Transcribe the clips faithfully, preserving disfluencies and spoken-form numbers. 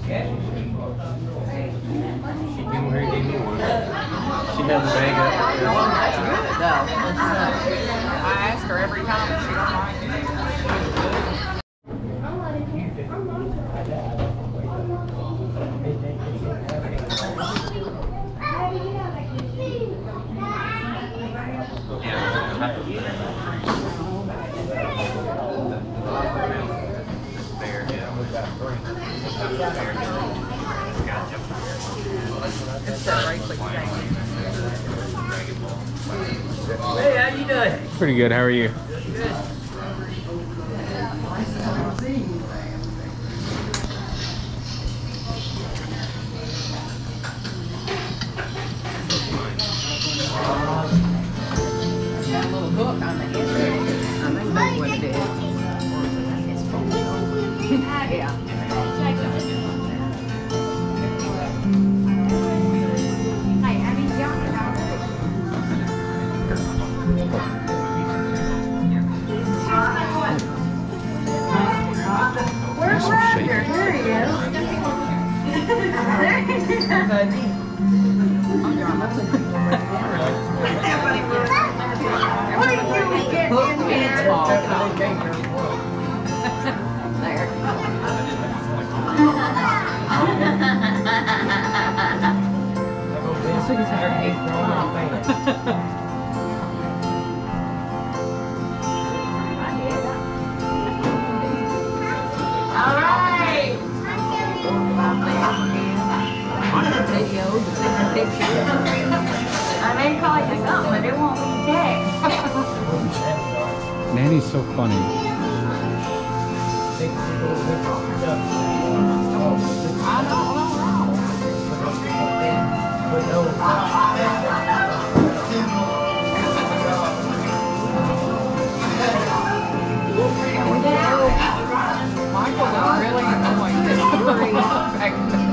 She came over here and gave me one. She held the bag up. That's good though. I ask her every time if she don't like it. Hey, how you doing? Pretty good. How are you? Good. Got a little hook on the end. I think that's what it is. Yeah. There's some shaking. There he is. What are you getting in here? All right. I may call you something, but it won't be text. Nanny's so funny. I don't Michael got really annoyed this story back in the day.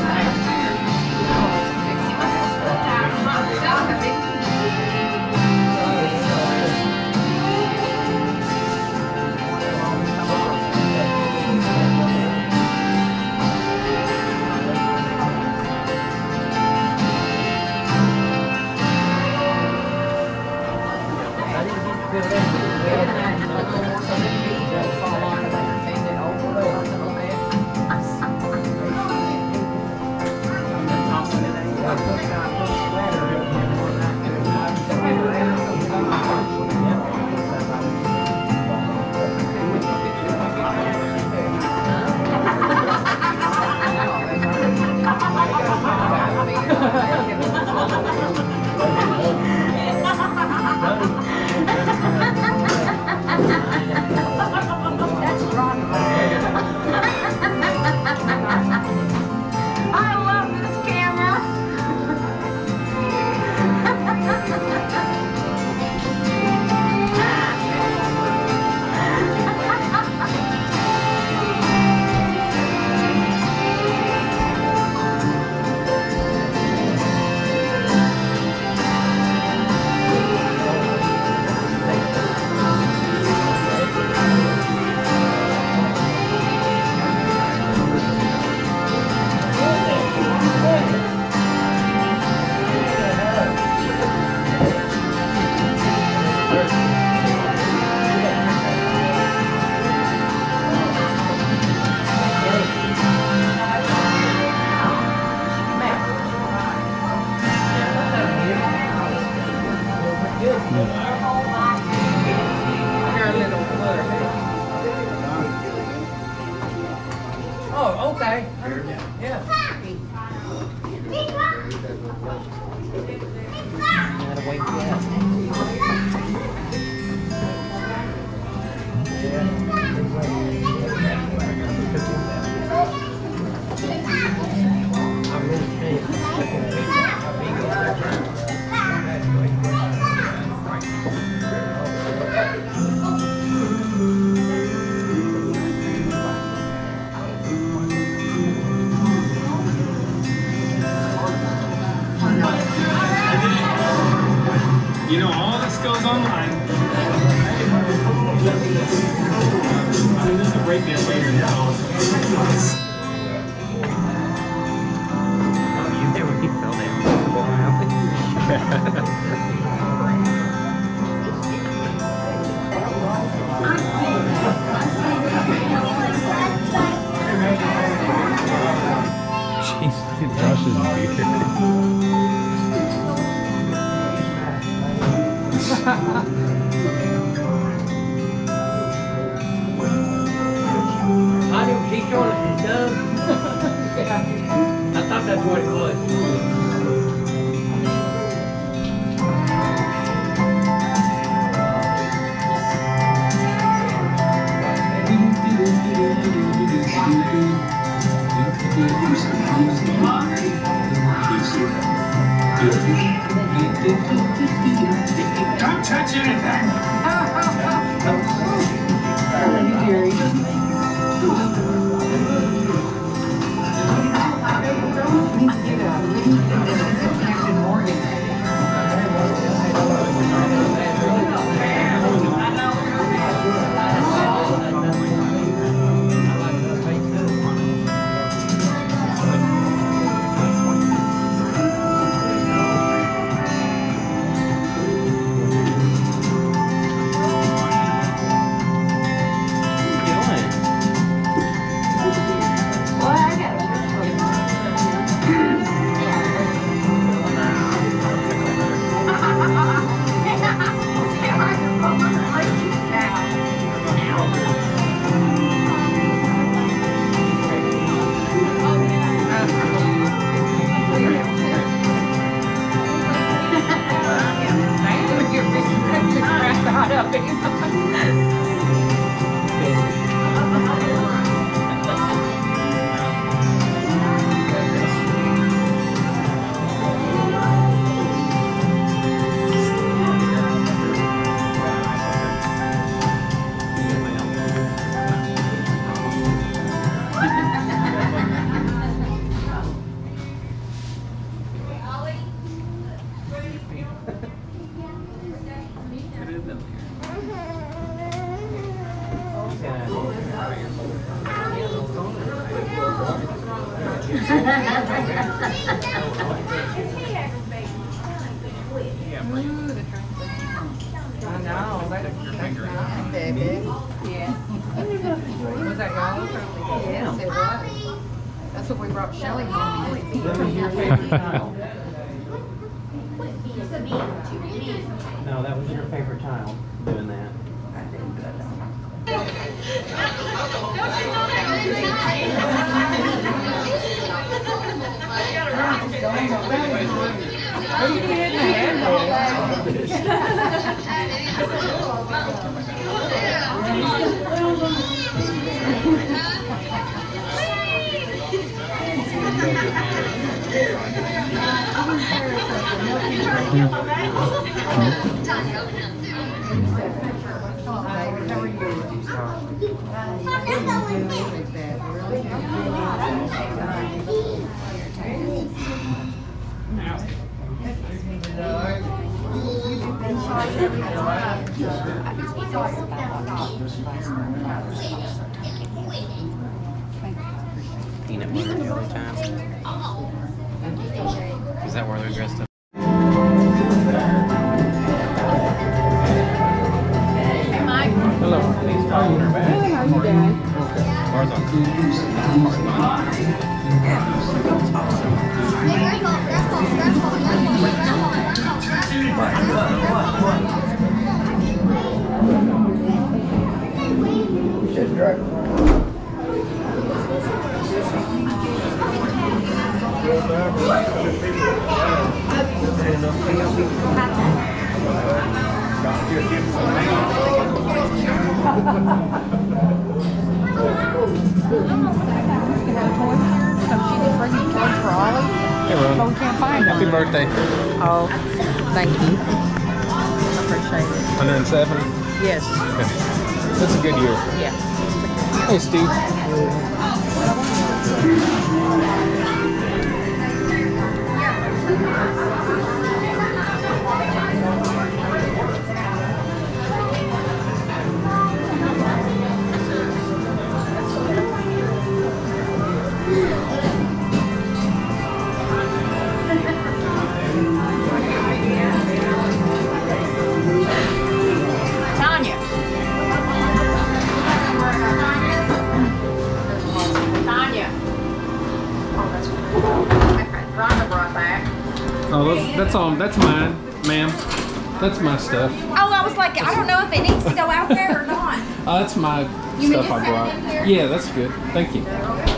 Oh, okay. Yeah. Gotta wait for that. You know, all this goes online. I'm just a break this later now. Josh's Honey, was she showing us his dub? I thought that's what it was. Don't touch anything. I know, that's, that's nice, baby. Yeah. Was that y'all? Yes, it was. That's what we brought Shelley home. That was your favorite tile. No, that was your favorite tile, doing that. What are you doing in the peanut butter jelly time. Is that where they're dressed up? Hey, Mike. Hello. Good, how you doing? Car's on. Hey, Ron. Oh, we can't find them. Happy birthday. Oh, thank you. I appreciate it. one hundred seven. Yes. That's a good year. Yeah. Hey, Steve. Tanya. Tanya. Oh, that's Oh, those, that's all. That's mine, ma'am. That's my stuff. Oh, I was like, I don't know if it needs to go out there or not. Oh, that's my You mean stuff just I set it brought. in here? Yeah, that's good. Thank you.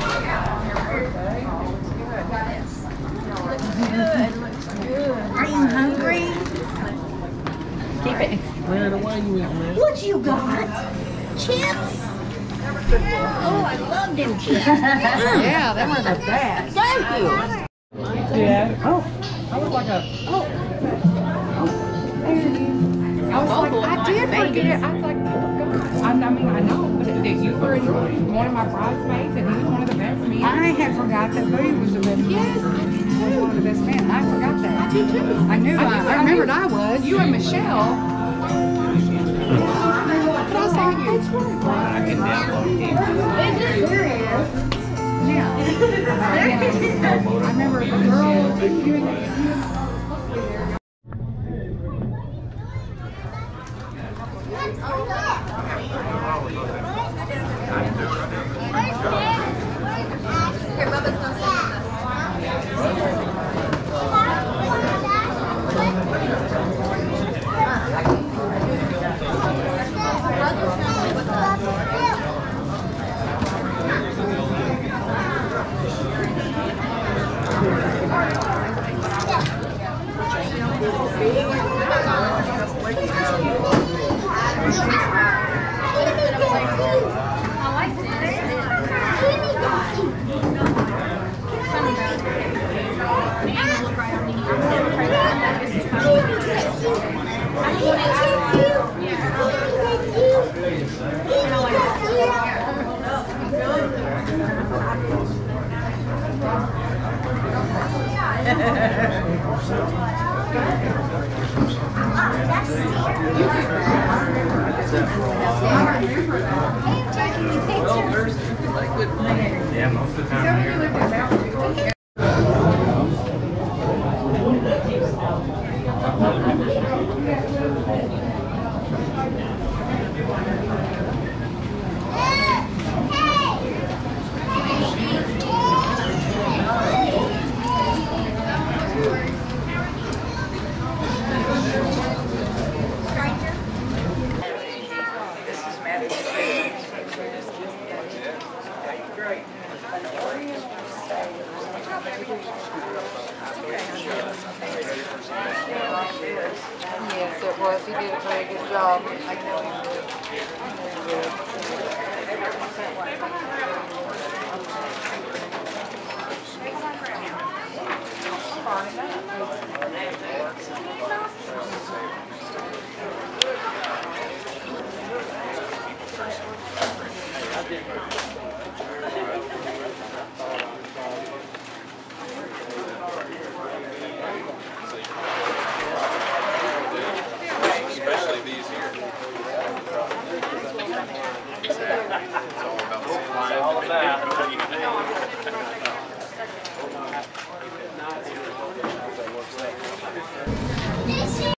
Are you hungry? Keep it. Right away you went, man. What you got? Chips? Oh, I love them chips. Yeah, they were the best. Thank you. Yeah. Oh, I was like a. I was like, I did forget. I was like, oh gosh. I, I mean, I know, but that you were one of my bridesmaids and he was one of the best men. I had forgot that Boo was the best. Yes, was one of the best men. I forgot that. I did too. I knew. I, I, I remembered I was. You and Michelle. But I was like, that's right. I can download it. Yeah. I remember the girl. You and Yeah, most of the time here. yes, it was. He did a very good job. I know he did.